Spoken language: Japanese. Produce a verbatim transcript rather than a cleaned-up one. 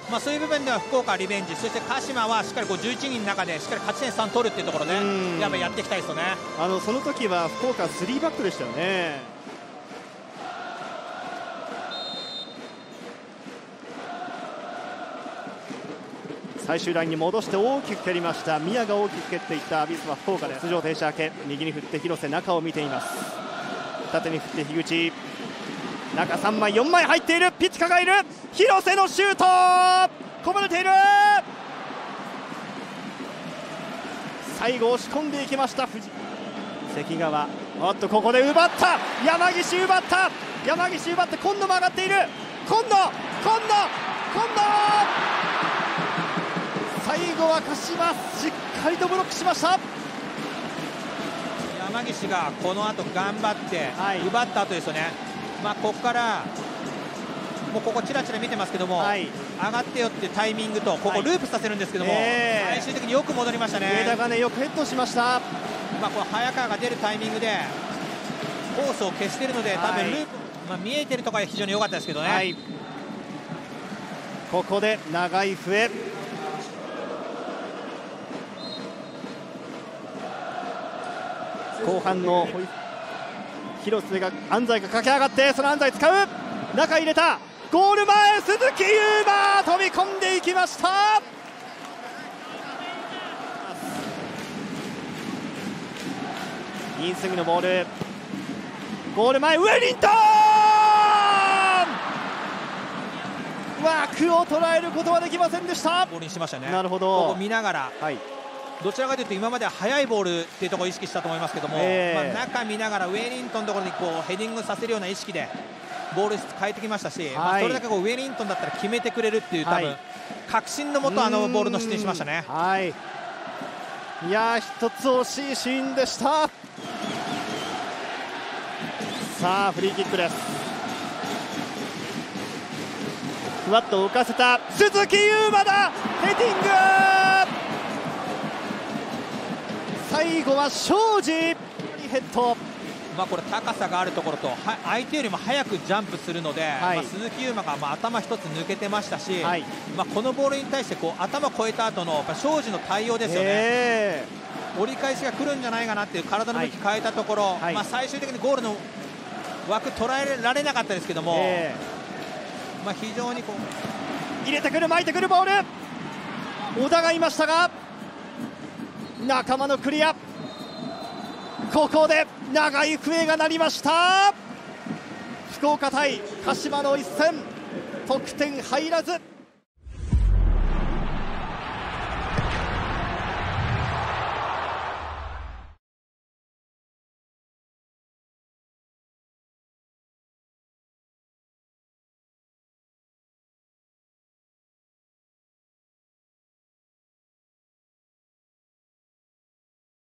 まあ、そういう部分では福岡リベンジ、そして鹿島はしっかりこうじゅういちにんの中でしっかり勝ち点さん取るっていうところで、やっぱりやっていきたいですよね。 あのその時は福岡スリーバックでしたよね。最終ラインに戻して大きく蹴りました。宮が大きく蹴っていったアビスパ福岡です。出場停止明け、右に振って広瀬、中を見ています。縦に振って樋口、中さんまいよんまい入っている。ピチカがいる。広瀬のシュートこぼれている。最後押し込んでいきました藤関川。おっとここで奪った。山岸奪った。山岸奪って今度も上がっている。今度今度今度最後は鹿島しっかりとブロックしました。 山岸がこの後頑張って奪った後ですよね、はい。まあここからもうここちらちら見てますけども、はい、上がってよっていうタイミングとここループさせるんですけども、はい、えー、最終的によく戻りましたね。 上田がねよくヘッドしました。 まあこの早川が出るタイミングでコースを消しているので、多分ループ、はい、まあ見えてるところは非常に良かったですけどね。はい、 ここで長い笛。後半の広瀬が安西が駆け上がって、その安西使う。中入れた。ゴール前鈴木優馬飛び込んでいきました。インスギのボール、ゴール前ウェリントン枠を捉えることはできませんでした。 ボールにしましたね。 なるほど。 ここ見ながら、はい、どちらかというと今までは速いボールっていうところを意識したと思いますけども、えーまあ、中見ながらウェリントンのところにこうヘディングさせるような意識でボール変えてきましたし、はい、まあ、それだけこうウェリントンだったら決めてくれるっていう、多分、はい、確信のもとあのボールの失点しましたね。 はい、いや一つ惜しいシーンでした。さあフリーキックです。ふわっと浮かせた鈴木優馬だ。ヘディング。最後は庄司ヘッド。 まあこれ高さがあるところと相手よりも早くジャンプするので、はい、まあ鈴木優馬がまあ頭一つ抜けてましたし、はい、まあこのボールに対してこう頭越えた後の庄司の対応ですよね。折り返しが来るんじゃないかなっていう体の向き変えたところ、はい、まあ最終的にゴールの枠捉えられなかったですけども、まあ非常にこう入れてくる巻いてくるボール、小田がいましたが仲間のクリア。ここで長い笛が鳴りました。福岡対鹿島の一戦、得点入らず。